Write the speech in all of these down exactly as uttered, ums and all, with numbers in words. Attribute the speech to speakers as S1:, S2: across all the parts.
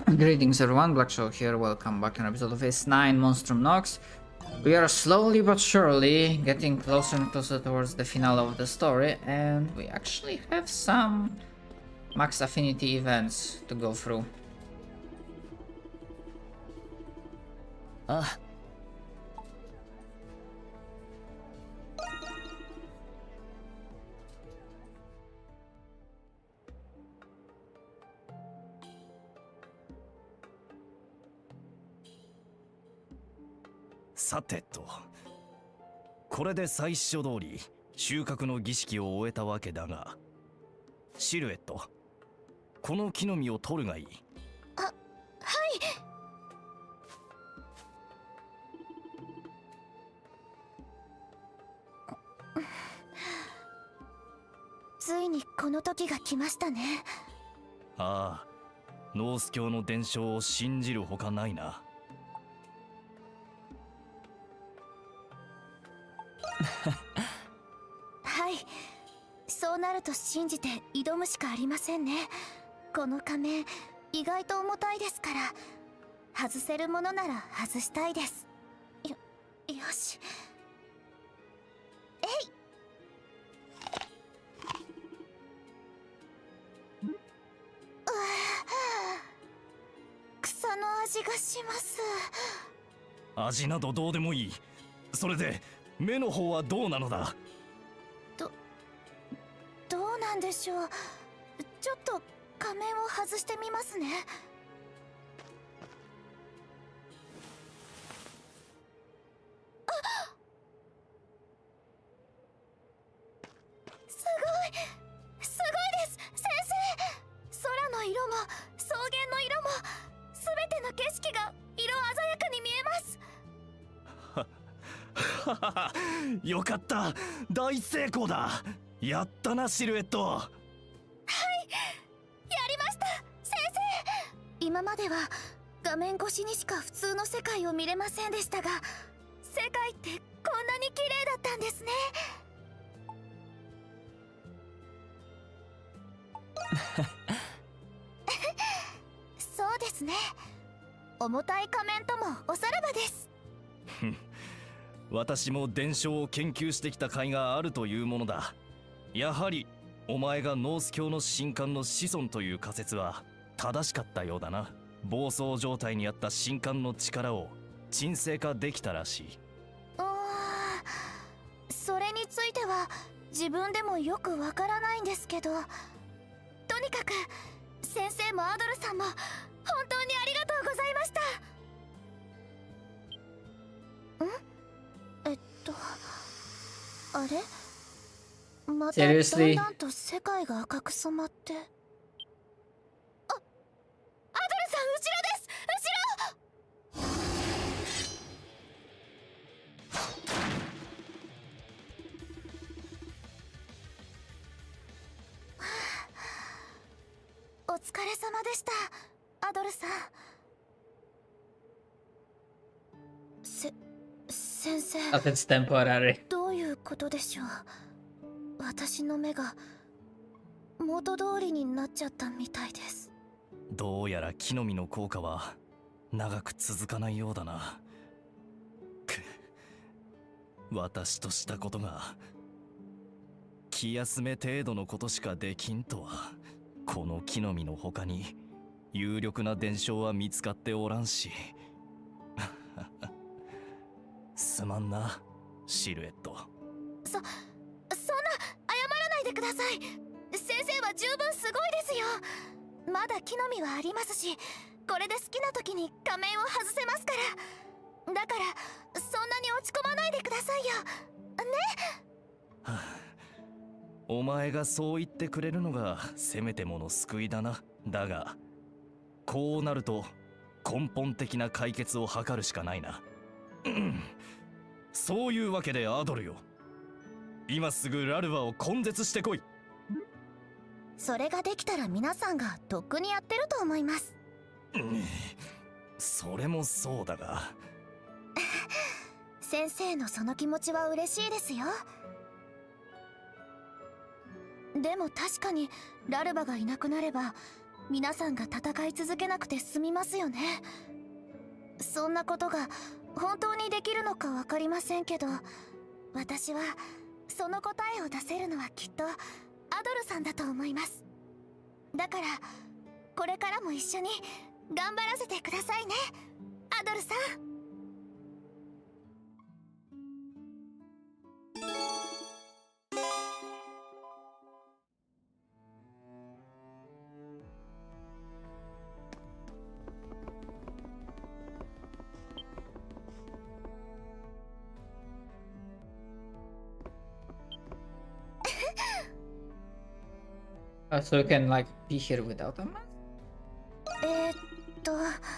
S1: Greetings everyone, Black Show here, welcome back to an episode of S nine Monstrum Nox. We are slowly but surely getting closer and closer towards the finale of the story, and we actually have some max affinity events to go through.
S2: Ah.さてと、これで最初通り収穫の儀式を終えたわけだが、シルエット、この木の実を取るがいい。
S3: あ、はい。ついにこの時が来ましたね。
S2: ああ、ノース教の伝承を信じるほかないな。
S3: はい、そうなると信じて挑むしかありませんね。この仮面意外と重たいですから、外せるものなら外したいです。よ、よし。えい。うわぁ、草の味がします。
S2: 味などどうでもいい。それで目の方はどうなのだ。
S3: ど、どうなんでしょう。ちょっと仮面を外してみますね。あっ、すごい、すごいです先生。空の色も草原の色も全ての景色が色鮮やかに見えます。
S2: よかった、大成功だ。やったなシルエット。はい、
S3: やりました先生。今までは画面越しにしか普通の世界を見れませんでしたが、世界ってこんなに綺麗だったんですね。そうですね。重たい仮面ともおさらばです。
S2: 私も伝承を研究してきた甲斐があるというものだ。やはりお前がノース教の神官の子孫という仮説は正しかったようだな。暴走状態にあった神官の力を鎮静化できたらしい。
S3: うーん、それについては自分でもよくわからないんですけど、とにかく先生もアドルさんも本当にありがとうございました。ん？えっと、あれ？まただんだんと世界が赤く染まって。あ、アドルさん後ろです！後ろ！お疲れ様でした、アドルさん。せ、先生。どういうことでしょう。私の目が元通りになっちゃったみたいです。
S2: どうやら木の実の効果は長く続かないようだな。く、私としたことが気休め程度のことしかできんとは。この木の実の他に有力な伝承は見つかっておらんし。すまんなシルエット。
S3: そ、そんな謝らないでください。先生は十分すごいですよ。まだ木の実はありますし、これで好きな時に仮面を外せますから。だからそんなに落ち込まないでくださいよね。
S2: はあ、お前がそう言ってくれるのがせめてもの救いだな。だがこうなると根本的な解決を図るしかないな。うん、そういうわけでアドルよ、今すぐラルバを根絶してこい。
S3: それができたら皆さんがとっくにやってると思います。
S2: うん、それもそうだが
S3: 先生のその気持ちは嬉しいですよ。でも確かにラルバがいなくなれば皆さんが戦い続けなくて済みますよね。そんなことが本当にできるのか分かりませんけど、私はその答えを出せるのはきっとアドルさんだと思います。だからこれからも一緒に頑張らせてくださいね、アドルさん。
S1: Uh, so you can like be here without a mask?
S3: えーっと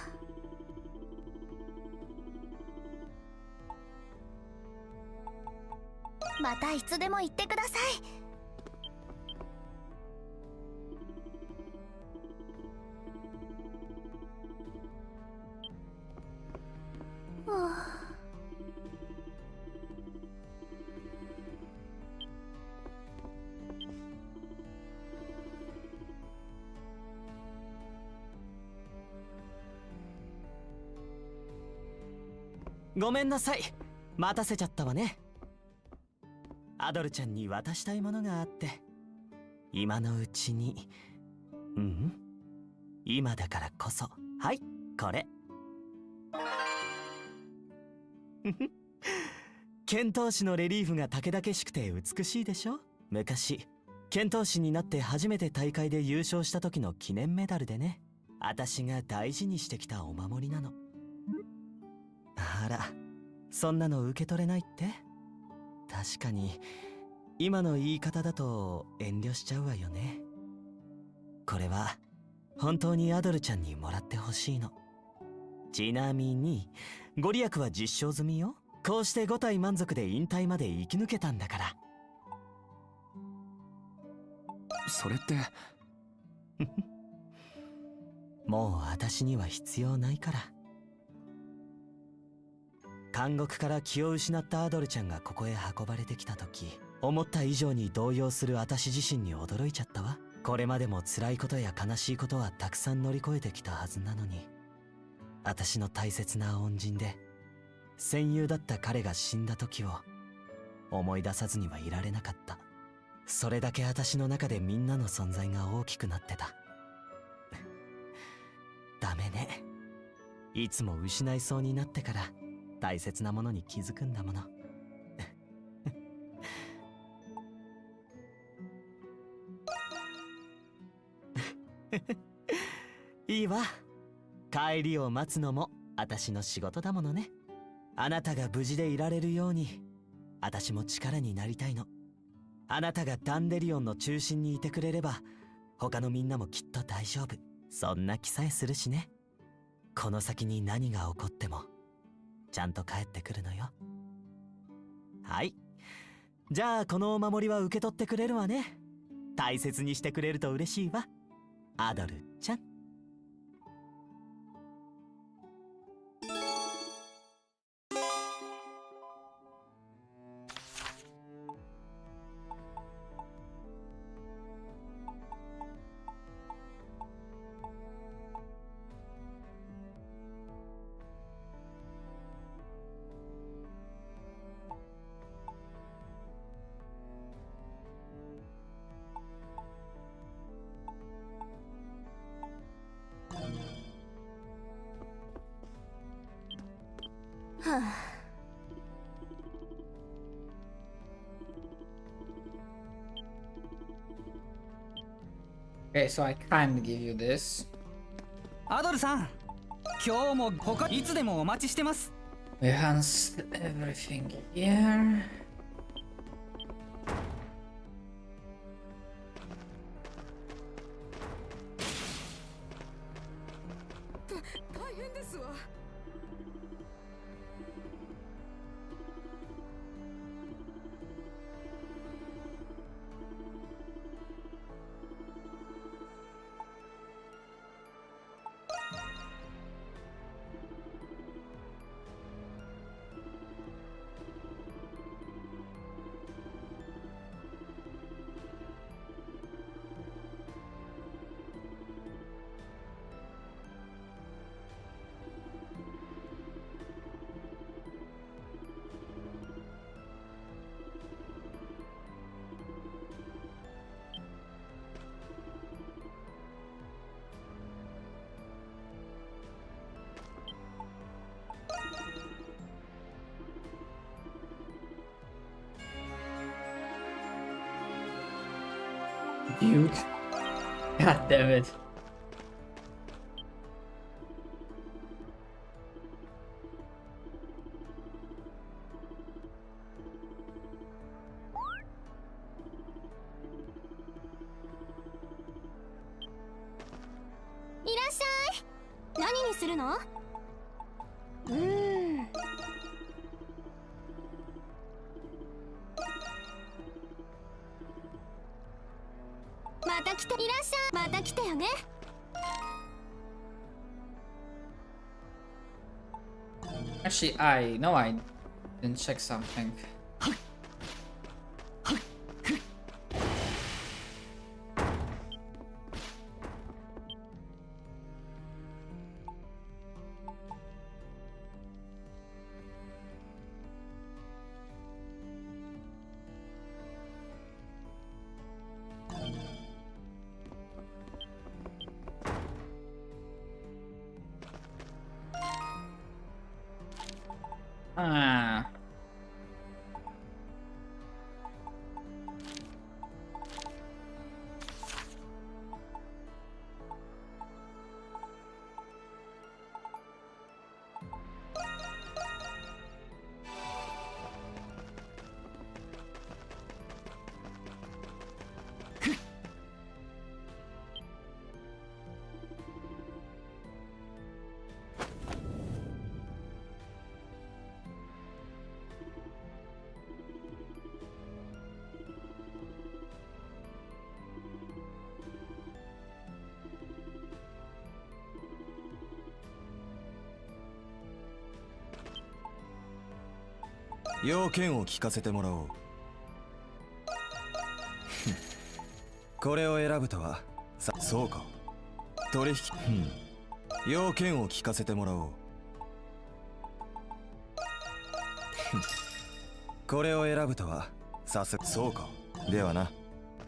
S3: またいつでも言ってください。はあ、
S4: ごめんなさい、待たせちゃったわね。アドルちゃんに渡したいものがあって、今のうちに。うん、今だからこそ。はい、これ。剣闘士のレリーフがたけだけしくて美しいでしょ。昔剣闘士になって初めて大会で優勝した時の記念メダルでね。私が大事にしてきたお守りなの。あら、そんなの受け取れないって。確かに今の言い方だと遠慮しちゃうわよね。これは本当にアドルちゃんにもらってほしいの。ちなみにご利益は実証済みよ。こうしてご体満足で引退まで生き抜けたんだから。
S5: それって
S4: もう私には必要ないから。監獄から気を失ったアドルちゃんがここへ運ばれてきた時、思った以上に動揺する私自身に驚いちゃったわ。これまでも辛いことや悲しいことはたくさん乗り越えてきたはずなのに、私の大切な恩人で戦友だった彼が死んだ時を思い出さずにはいられなかった。それだけ私の中でみんなの存在が大きくなってた。ダメね。いつも失いそうになってから大切なものに気づくんだもの。いいわ。帰りを待つのも私の仕事だものね。あなたが無事でいられるように私も力になりたいの。あなたがダンデリオンの中心にいてくれれば他のみんなもきっと大丈夫。そんな気さえするしね。この先に何が起こってもちゃんと帰ってくるのよ。はい、じゃあこのお守りは受け取ってくれるわね。大切にしてくれると嬉しいわ、アドルちゃん。
S3: はあ、
S1: Okay, so I can't give you this.
S6: アドルさん、今日も他いつでもお待ちしてます。
S1: We have everything here.
S7: 大変ですわ。
S1: Cute. God damn it. Actually, I know I didn't check something. Ah.
S2: 「要件を聞かせてもらおう」これを選ぶとはさそうか取引要件を聞かせてもらおうこれを選ぶとはさすそうかではな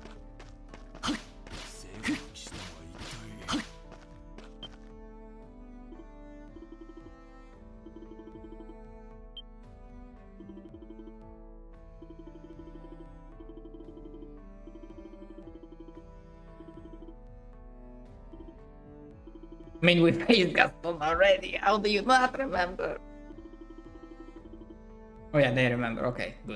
S1: I mean, we paid Gaston already. How do you not remember? Oh yeah, they remember. Okay, good.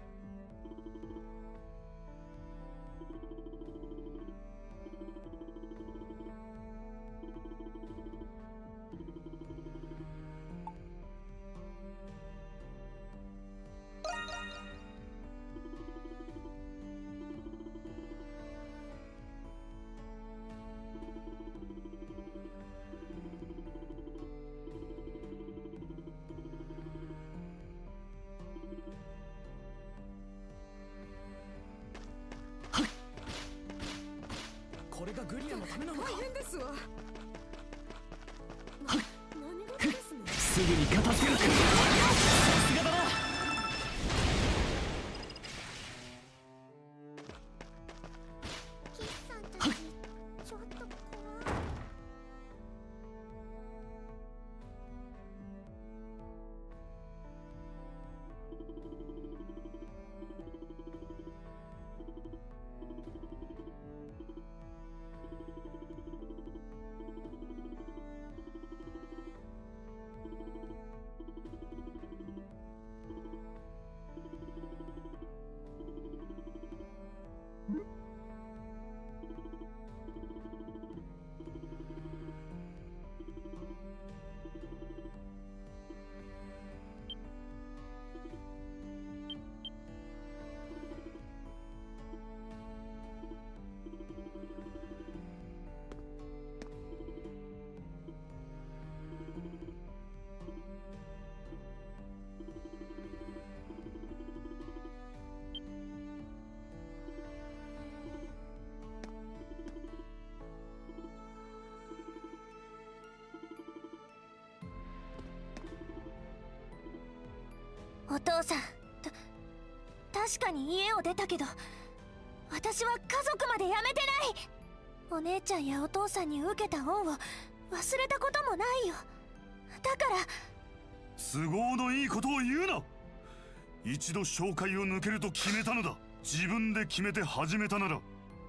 S3: お父さん、た確かに家を出たけど私は家族まで辞めてない。お姉ちゃんやお父さんに受けた恩を忘れたこともないよ。だから
S8: 都合のいいことを言うな。一度紹介を抜けると決めたのだ。自分で決めて始めたなら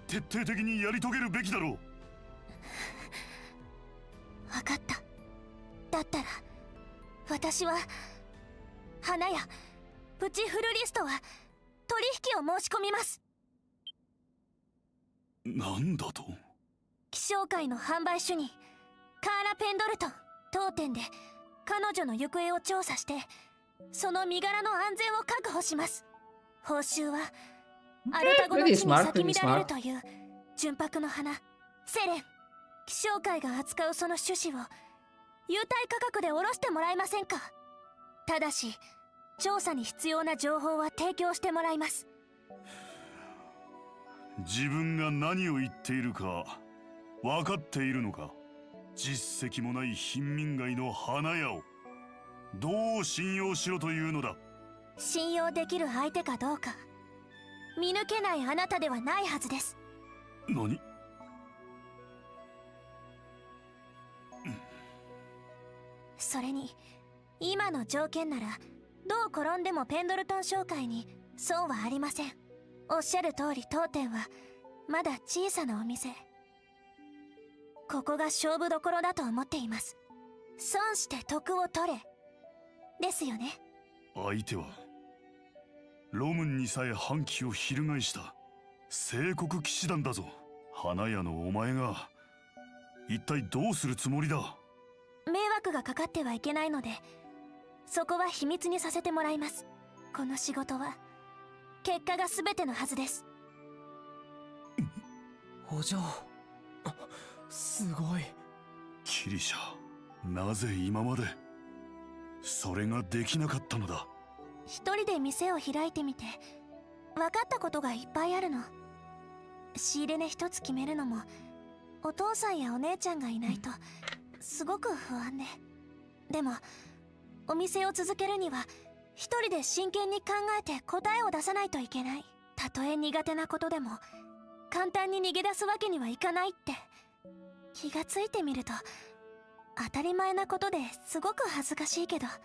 S8: 徹底的にやり遂げるべきだろう。
S3: 分かった。だったら私は花屋プチフルリストは取引を申し込みます。
S8: なんだと。
S3: 気象界の販売主任カーラ・ペンドルトン当店で彼女の行方を調査して、その身柄の安全を確保します。報酬はアルタゴの地に咲き乱れるという純白の花セレン。気象界が扱うその種子を優待価格で卸してもらえませんか。ただし調査に必要な情報は提供してもらいます。
S8: 自分が何を言っているか分かっているのか。実績もない貧民街の花屋をどう信用しろというのだ。
S3: 信用できる相手かどうか見抜けないあなたではないはずです。
S8: 何？
S3: それに今の条件ならどう転んでもペンドルトン商会に損はありません。おっしゃる通り当店はまだ小さなお店。ここが勝負どころだと思っています。損して得を取れですよね。
S8: 相手はロムンにさえ反旗を翻した聖国騎士団だぞ。花屋のお前が一体どうするつもりだ。
S3: 迷惑がかかってはいけないのでそこは秘密にさせてもらいます。この仕事は結果が全てのはずです。
S5: お嬢、すごい。
S8: キリシャ、なぜ今までそれができなかったのだ。
S3: 一人で店を開いてみて分かったことがいっぱいあるの。仕入れ値一つ決めるのもお父さんやお姉ちゃんがいないとすごく不安で。でもお店を続けるには一人で真剣に考えて答えを出さないといけない。たとえ苦手なことでも簡単に逃げ出すわけにはいかないって気がついてみると当たり前なことですごく恥ずかしいけど。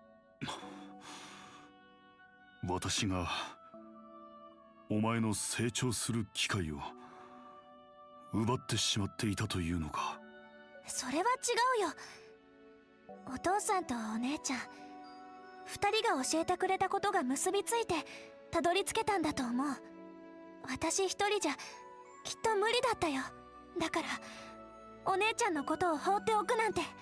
S8: 私がお前の成長する機会を奪ってしまっていたというのか。
S3: それは違うよ。お父さんとお姉ちゃん二人が教えてくれたことが結びついてたどり着けたんだと思う。私一人じゃきっと無理だったよ。だからお姉ちゃんのことを放っておくなんて。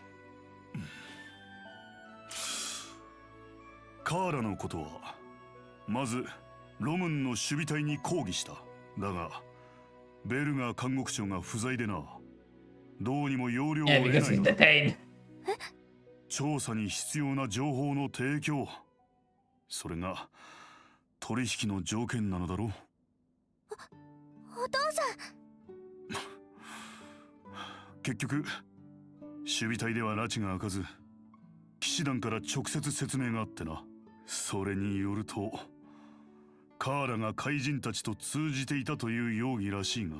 S8: カーラのことはまずロムンの守備隊に抗議した。だがベルガー監獄長が不在でな、どうにも要領を得ないのだ。調査に必要な情報の提供、それが取引の条件なのだろう。
S3: お、お父さん。
S8: 結局守備隊では拉致が開かず騎士団から直接説明があってな。それによるとカーラが怪人たちと通じていたという容疑らしいが。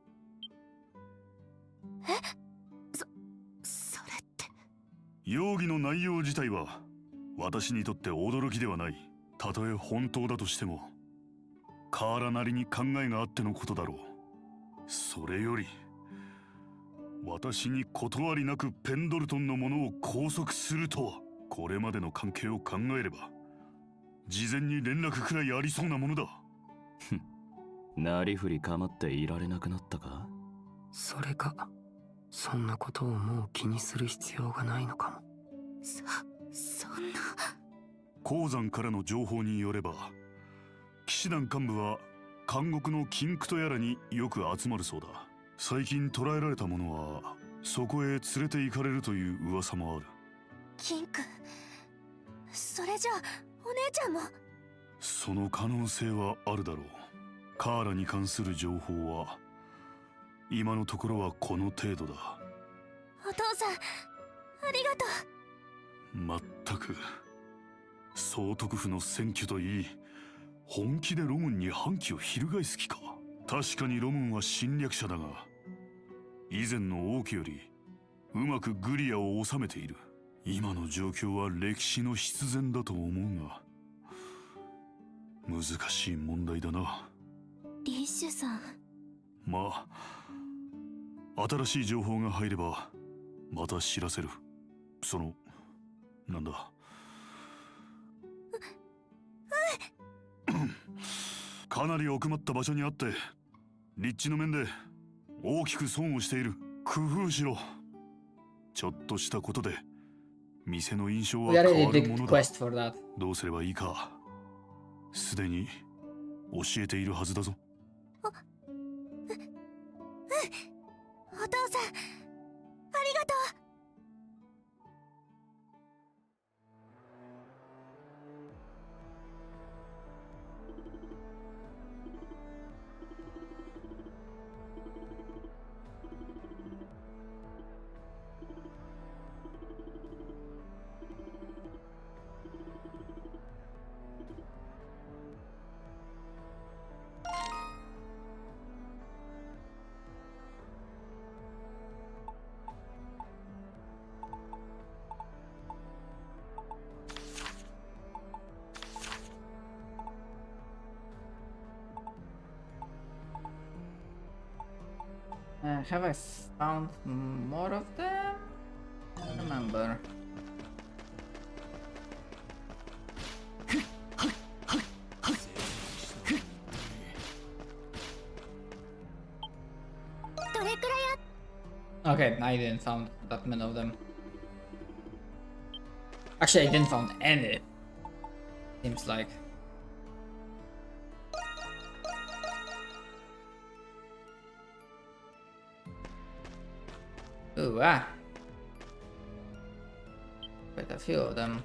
S3: え、そ、それって。
S8: 容疑の内容自体は私にとって驚きではない。たとえ本当だとしてもカーラなりに考えがあってのことだろう。それより私に断りなくペンドルトンのものを拘束するとは、これまでの関係を考えれば事前に連絡くらいありそうなものだ。
S9: なりふり構っていられなくなったか。
S10: それかそんなことをもう気にする必要がないのかも。
S3: そ、そんな。
S8: 鉱山からの情報によれば騎士団幹部は監獄の禁区とやらによく集まるそうだ。最近捕らえられた者はそこへ連れて行かれるという噂もある。
S3: 禁区。それじゃあお姉ちゃんも。
S8: その可能性はあるだろう。カーラに関する情報は今のところはこの程度だ。
S3: お父さんありがとう。
S8: まったく総督府の選挙といい本気でロムンに反旗を翻す気か。確かにロムンは侵略者だが以前の王家よりうまくグリアを治めている。今の状況は歴史の必然だと思うが難しい問題だな。
S3: リッシュさん。
S8: まあ新しい情報が入ればまた知らせる。そのなんだかなり奥まった場所にあって立地の面で大きく損をしている。工夫しろ。ちょっとしたことで店の印象は
S1: We
S8: 変
S1: already
S8: わる
S1: did
S8: ものだ。
S1: quest for that.
S8: どうすればいいかすでに教えているはずだぞ。
S3: お父さん、ありがとう。
S1: Uh, have I found more of them? I don't remember. Okay, I didn't found that many of them. Actually, I didn't found any. Seems like. Ooh, ah. Quite a few of them.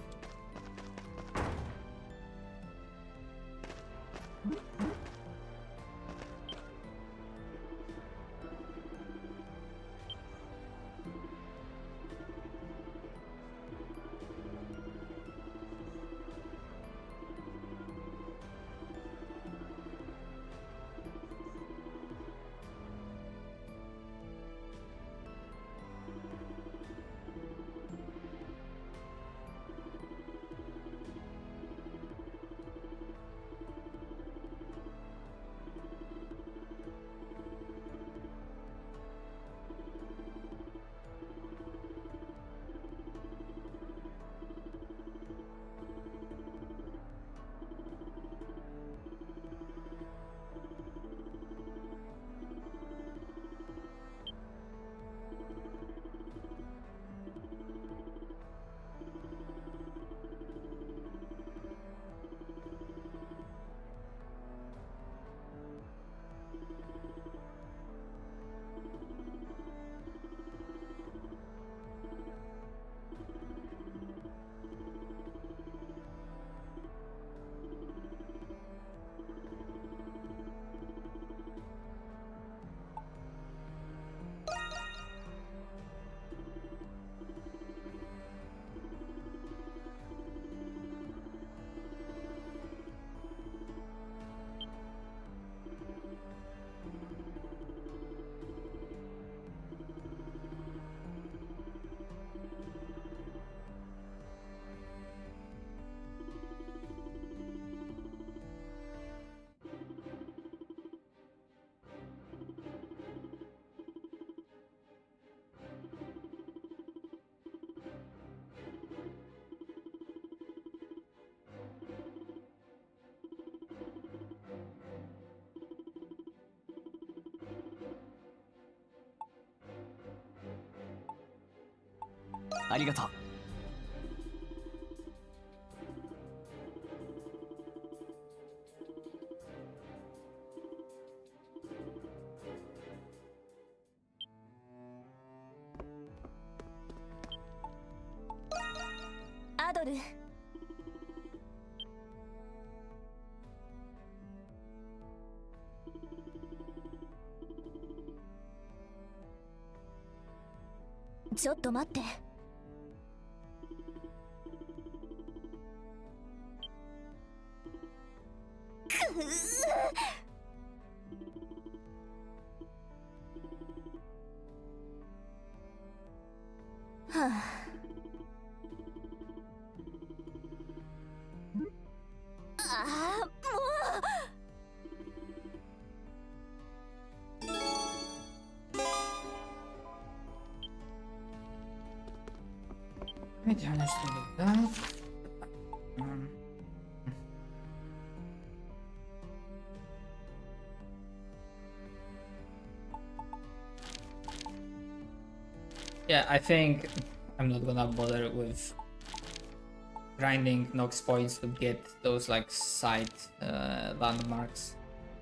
S6: ありがとう。
S3: アドル。ちょっと待って。はあ、ああ、もう。
S1: I managed to do that. Um, yeah, I think I'm not gonna bother with grinding Nox points to get those like side uh, landmarks.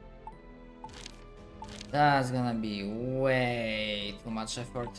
S1: That's gonna be way too much effort.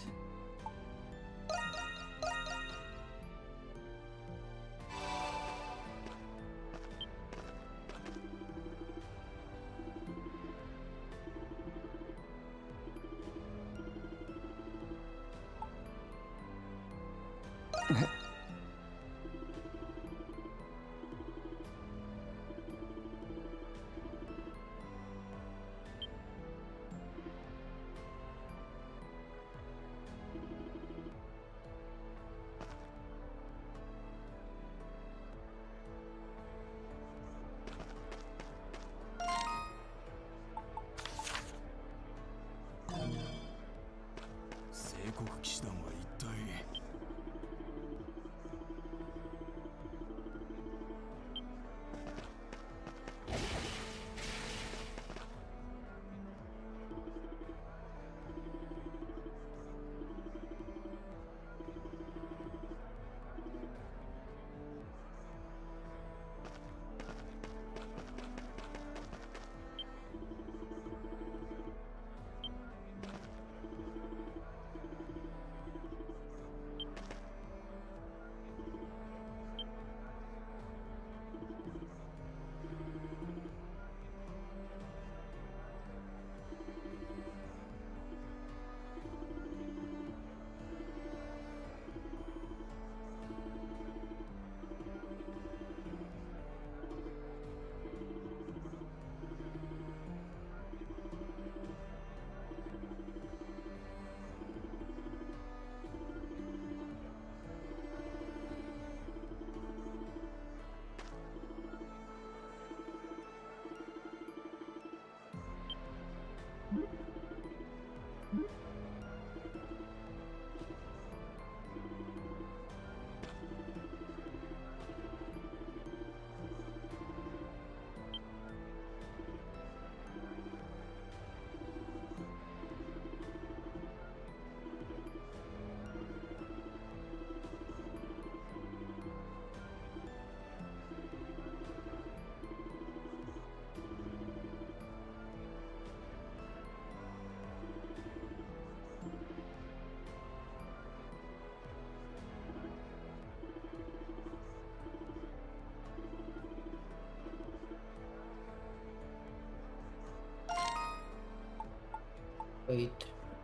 S1: Wait.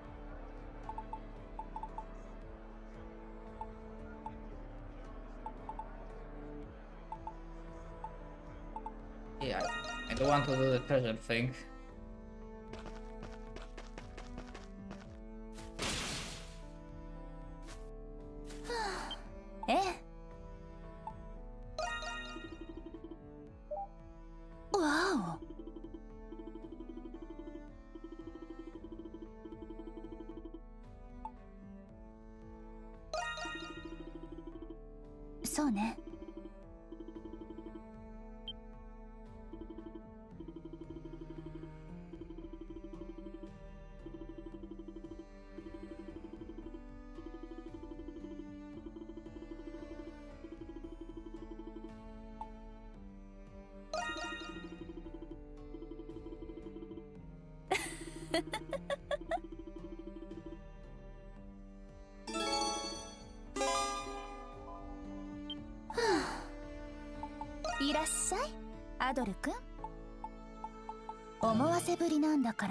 S1: Yeah, I don't want to do the treasure thing.
S3: Eh? Wow. そうね。いらっしゃい、アドル君。思わせぶりなんだから。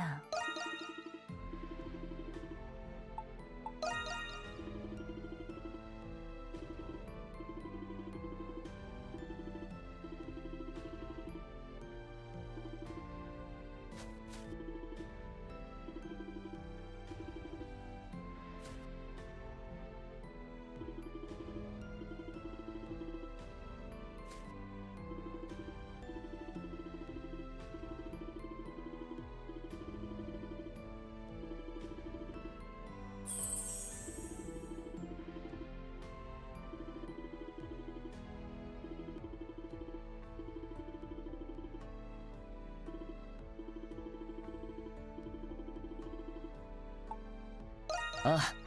S10: ああ。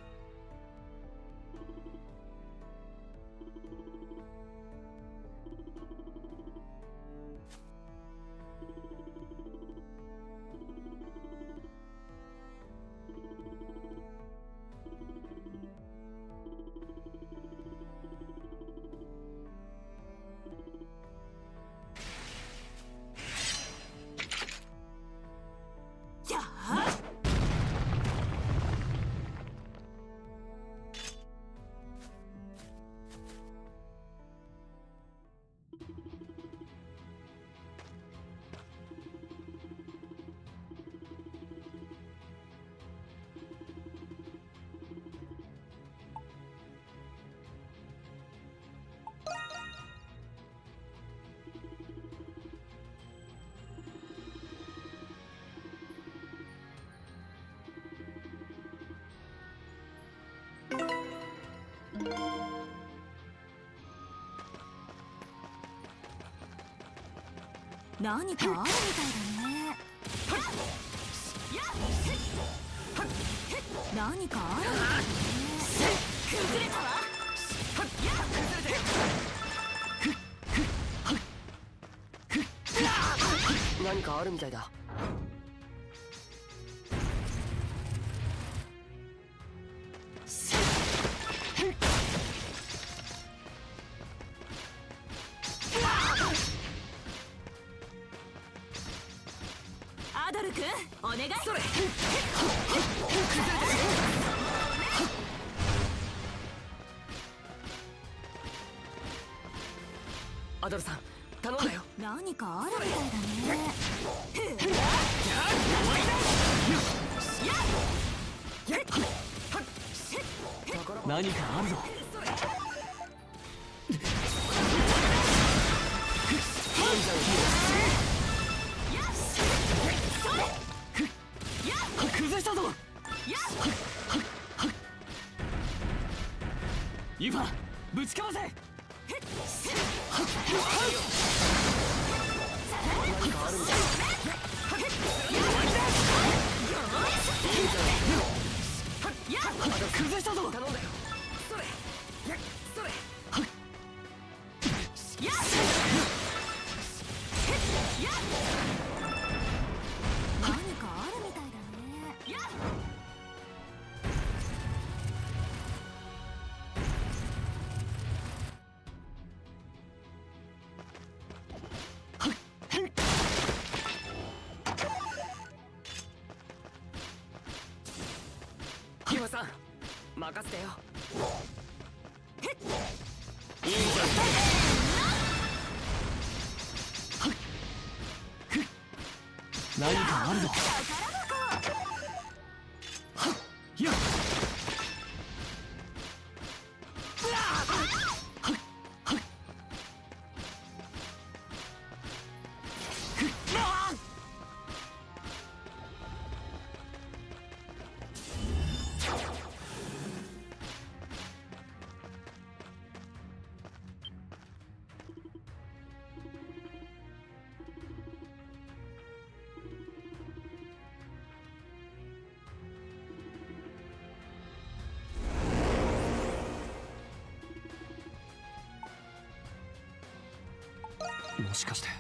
S3: 何かあるみたいだね。何かあるみたいだね。崩れたわ。
S10: 何かあるみたいだ。
S3: アドル君、お願い。それ。
S10: アドルさん、頼んだよ。
S3: 何かあるみたいだね。
S10: 何かあるぞ。崩したぞ。ユファ、ぶちかわせ。崩したぞ。頼んだよ。それ。それ。
S3: 何かあるみたいだね。
S10: ユファさん、任せてよ。いいじゃん。何かあるぞ。やっ。もしかして。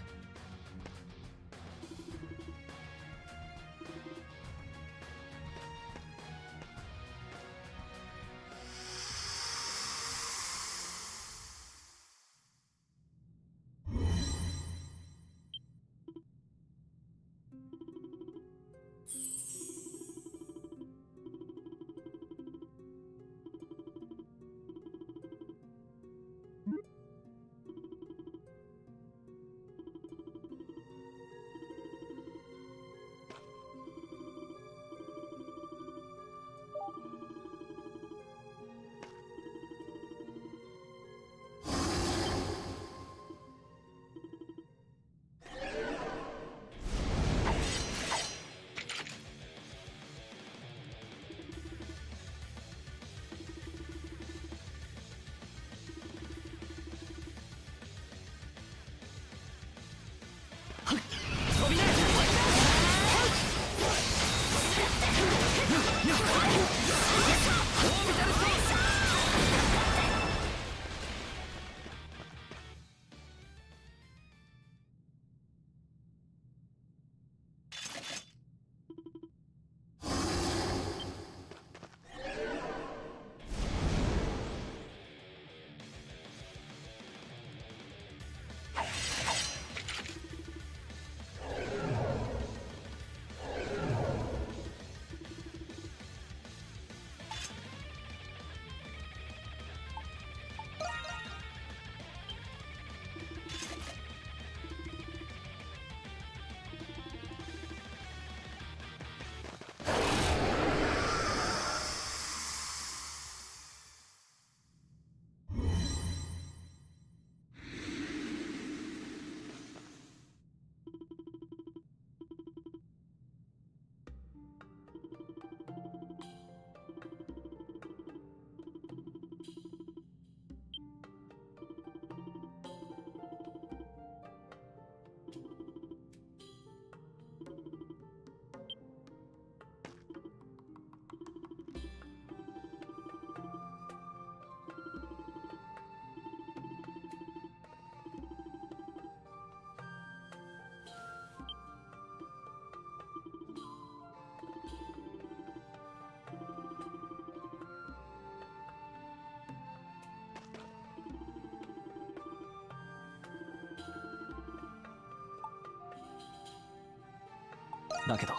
S5: だけど。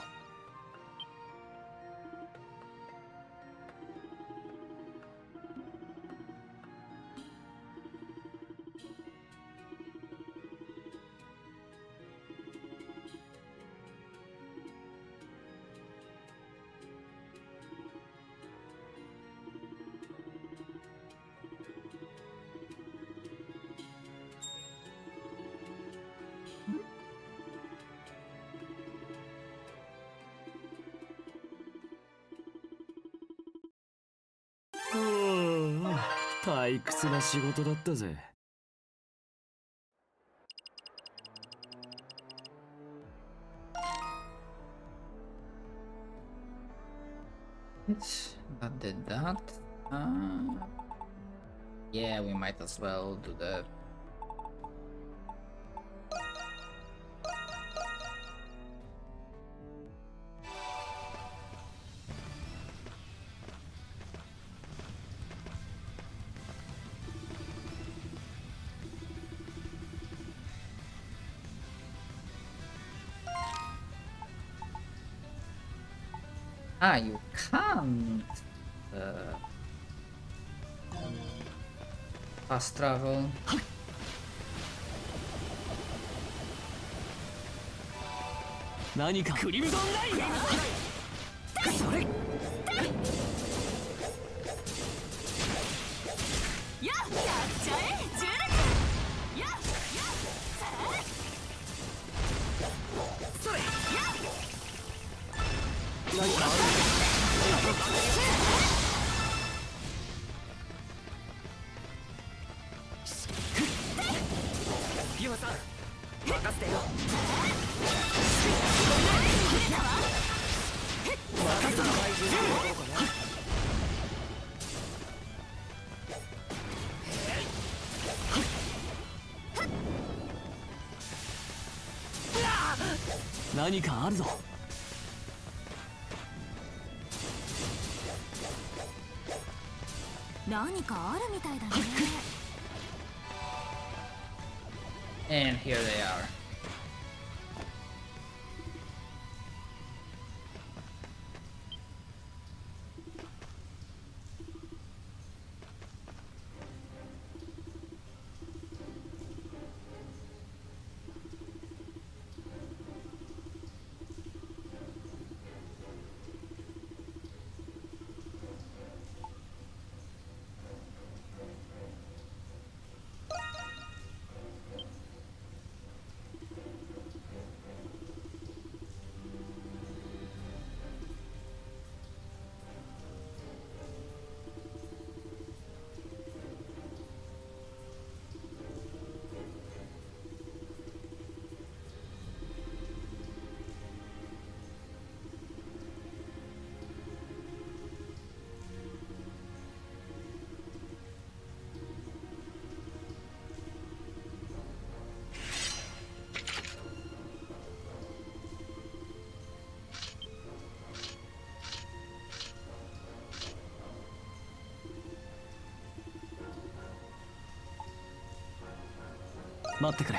S9: 退屈な仕事だったぜ。
S1: That did that. Uh, yeah, we might as well do that. Ah, you can't uh, fast travel.
S5: Nanika Crimson Rain! それ！やっやっちゃえ重力！やっやっそれ！やっ何かある？ピュアさん任せてよ。何かあるぞ。
S3: 何かあるみたいだね。
S1: And here they are.
S5: 待ってくれ。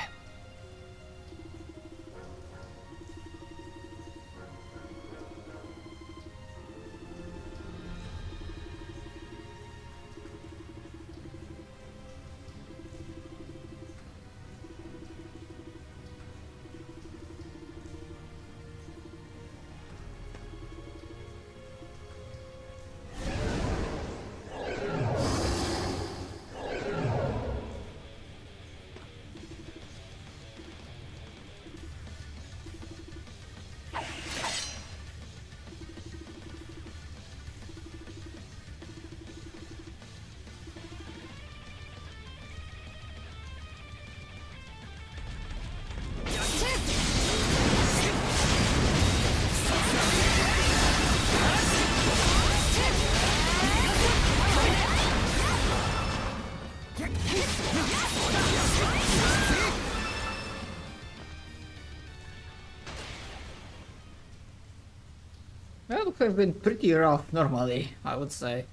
S1: Well, have been pretty rough normally, I would say.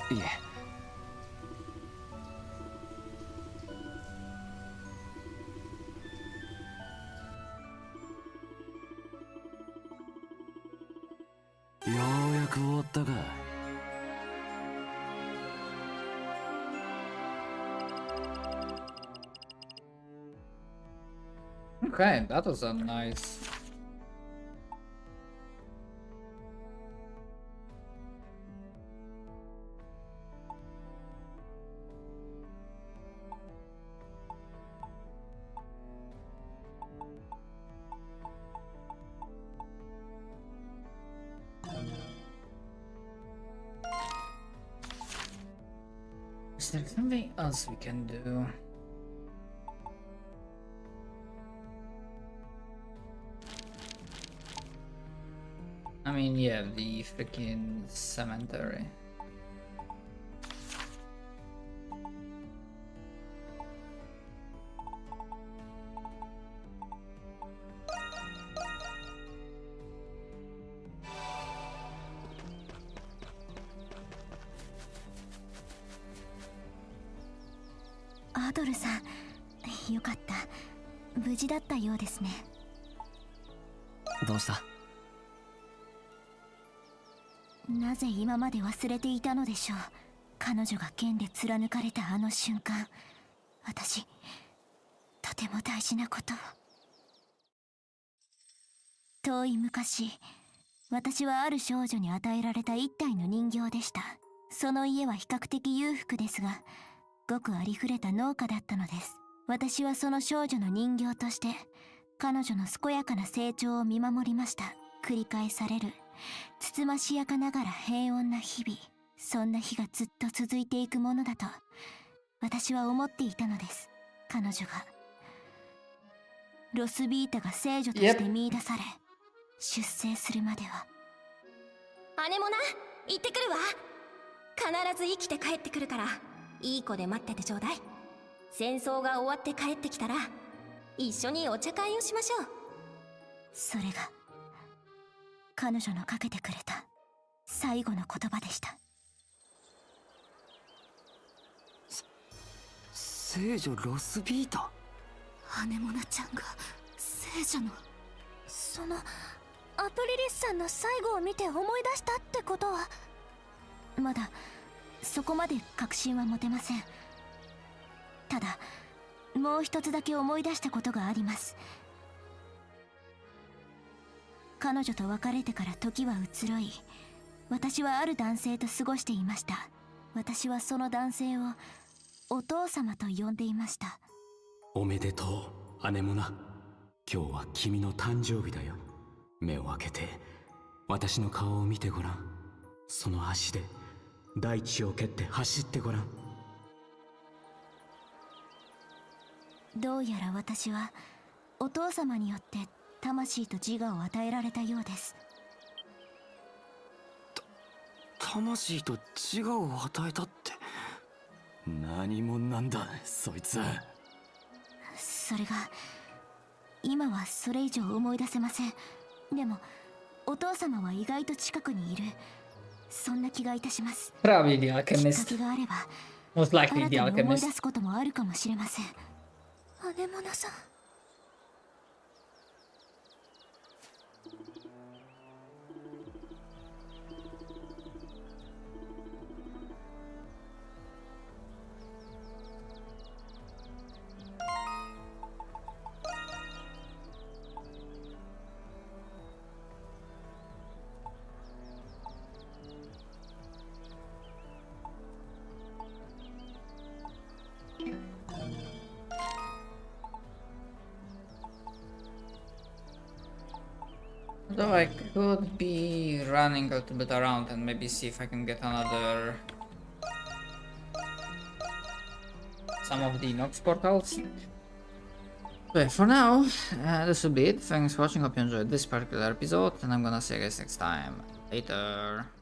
S10: いえ。
S9: ようやく終わったか。
S1: Okay, that was a nice. Is there something else we can do? I mean, yeah, the freaking cemetery.
S3: アドルさん、よかった。無事だったようですね。
S10: どうした？
S3: なぜ今まで忘れていたのでしょう。彼女が剣で貫かれたあの瞬間、私とても大事なことを。遠い昔、私はある少女に与えられた一体の人形でした。その家は比較的裕福ですが、ごくありふれた農家だったのです。私はその少女の人形として彼女の健やかな成長を見守りました。繰り返されるつつましやかながら平穏な日々、そんな日がずっと続いていくものだと私は思っていたのです。彼女がロスビータが聖女として見出され、出征するまでは。
S11: 姉もな、行ってくるわ。必ず生きて帰ってくるから、いい子で待っててちょうだい。戦争が終わって帰ってきたら一緒にお茶会をしましょう。
S3: それが彼女のかけてくれた最後の言葉でした。
S10: 聖女ロスビータ。
S3: 姉モナちゃんが聖女の、そのアプリリスさんの最後を見て思い出したってことは。まだそこまで確信は持てません。ただもう一つだけ思い出したことがあります。彼女と別れてから時は移ろい、私はある男性と過ごしていました。私はその男性をお父様と呼んでいました。
S12: おめでとう、姉もな。今日は君の誕生日だよ。目を開けて私の顔を見てごらん。その足で大地を蹴って走ってごらん。
S3: どうやら私はお父様によって魂と自我を与えられたようです。
S10: 魂と自我を与えたって。
S12: 何者なんだそいつ。
S3: それが今はそれ以上思い出せません。でもお父様は意外と近くにいる、そんな気がいたします。
S1: Probably the
S3: きっか
S1: alchemist.
S3: けがあれば
S1: Most
S3: 新
S1: likely
S3: た
S1: the
S3: に思い出
S1: alchemist.
S3: すこともあるかもしれません。姉モナさん。
S1: Though I could be running a little bit around and maybe see if I can get another some of the Nox portals. Okay, for now, uh, this will be it. Thanks for watching. Hope you enjoyed this particular episode, and I'm gonna see you guys next time. Later.